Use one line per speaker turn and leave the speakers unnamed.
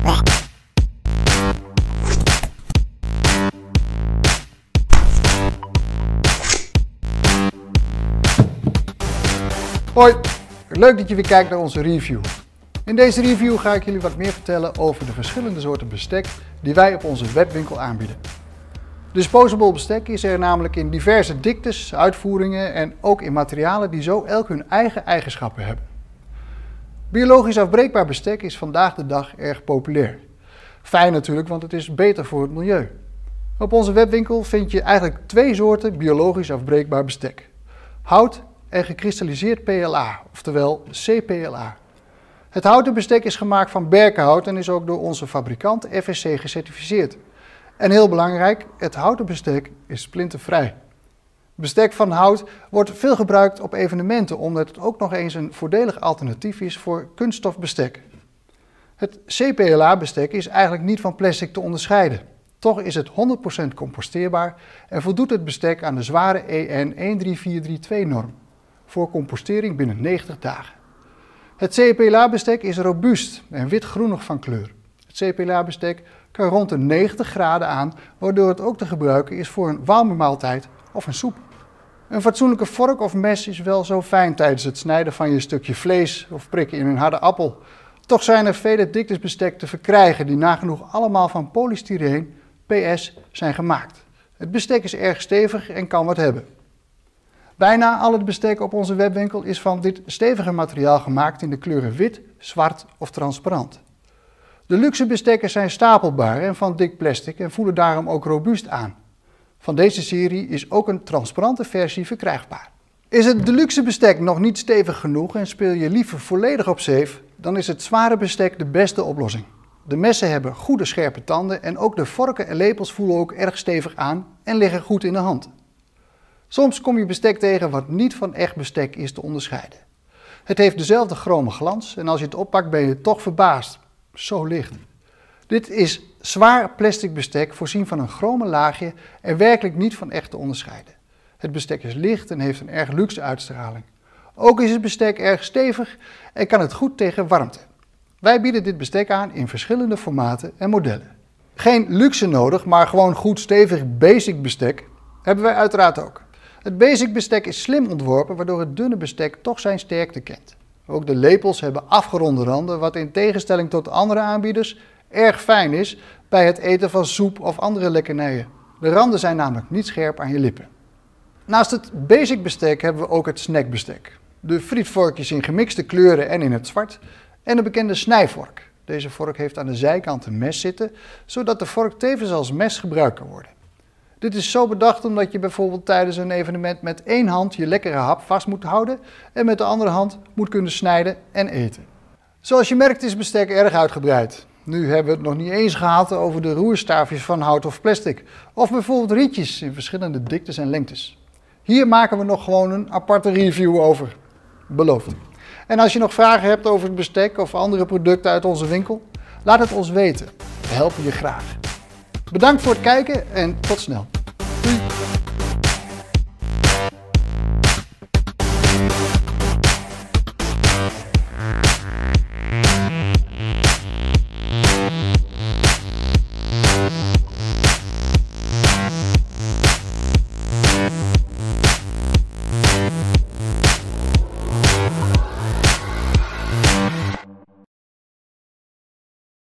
Hoi, leuk dat je weer kijkt naar onze review. In deze review ga ik jullie wat meer vertellen over de verschillende soorten bestek die wij op onze webwinkel aanbieden. Disposable bestek is er namelijk in diverse diktes, uitvoeringen en ook in materialen die zo elk hun eigen eigenschappen hebben. Biologisch afbreekbaar bestek is vandaag de dag erg populair. Fijn natuurlijk, want het is beter voor het milieu. Op onze webwinkel vind je eigenlijk twee soorten biologisch afbreekbaar bestek: hout en gekristalliseerd PLA, oftewel CPLA. Het houten bestek is gemaakt van berkenhout en is ook door onze fabrikant FSC gecertificeerd. En heel belangrijk, het houten bestek is splintervrij. Bestek van hout wordt veel gebruikt op evenementen omdat het ook nog eens een voordelig alternatief is voor kunststof bestek. Het CPLA bestek is eigenlijk niet van plastic te onderscheiden. Toch is het 100% composteerbaar en voldoet het bestek aan de zware EN 13432-norm voor compostering binnen 90 dagen. Het CPLA-bestek is robuust en wit-groenig van kleur. Het CPLA-bestek kan rond de 90 graden aan, waardoor het ook te gebruiken is voor een warme maaltijd of een soep. Een fatsoenlijke vork of mes is wel zo fijn tijdens het snijden van je stukje vlees of prikken in een harde appel. Toch zijn er vele diktes bestek te verkrijgen die nagenoeg allemaal van polystyreen, PS, zijn gemaakt. Het bestek is erg stevig en kan wat hebben. Bijna al het bestek op onze webwinkel is van dit stevige materiaal gemaakt in de kleuren wit, zwart of transparant. De luxe bestekken zijn stapelbaar en van dik plastic en voelen daarom ook robuust aan. Van deze serie is ook een transparante versie verkrijgbaar. Is het deluxe bestek nog niet stevig genoeg en speel je liever volledig op safe, dan is het zware bestek de beste oplossing. De messen hebben goede scherpe tanden en ook de vorken en lepels voelen ook erg stevig aan en liggen goed in de hand. Soms kom je bestek tegen wat niet van echt bestek is te onderscheiden. Het heeft dezelfde chrome glans en als je het oppakt ben je toch verbaasd. Zo licht. Dit is zwaar plastic bestek voorzien van een chrome laagje en werkelijk niet van echt te onderscheiden. Het bestek is licht en heeft een erg luxe uitstraling. Ook is het bestek erg stevig en kan het goed tegen warmte. Wij bieden dit bestek aan in verschillende formaten en modellen. Geen luxe nodig, maar gewoon goed stevig basic bestek hebben wij uiteraard ook. Het basic bestek is slim ontworpen, waardoor het dunne bestek toch zijn sterkte kent. Ook de lepels hebben afgeronde randen, wat in tegenstelling tot andere aanbieders erg fijn is bij het eten van soep of andere lekkernijen. De randen zijn namelijk niet scherp aan je lippen. Naast het basic bestek hebben we ook het snackbestek. De frietvorkjes in gemixte kleuren en in het zwart en de bekende snijvork. Deze vork heeft aan de zijkant een mes zitten, zodat de vork tevens als mes gebruikt kan worden. Dit is zo bedacht omdat je bijvoorbeeld tijdens een evenement met één hand je lekkere hap vast moet houden en met de andere hand moet kunnen snijden en eten. Zoals je merkt is bestek erg uitgebreid. Nu hebben we het nog niet eens gehad over de roerstaafjes van hout of plastic, of bijvoorbeeld rietjes in verschillende diktes en lengtes. Hier maken we nog gewoon een aparte review over. Beloofd. En als je nog vragen hebt over het bestek of andere producten uit onze winkel, laat het ons weten. We helpen je graag. Bedankt voor het kijken en tot snel.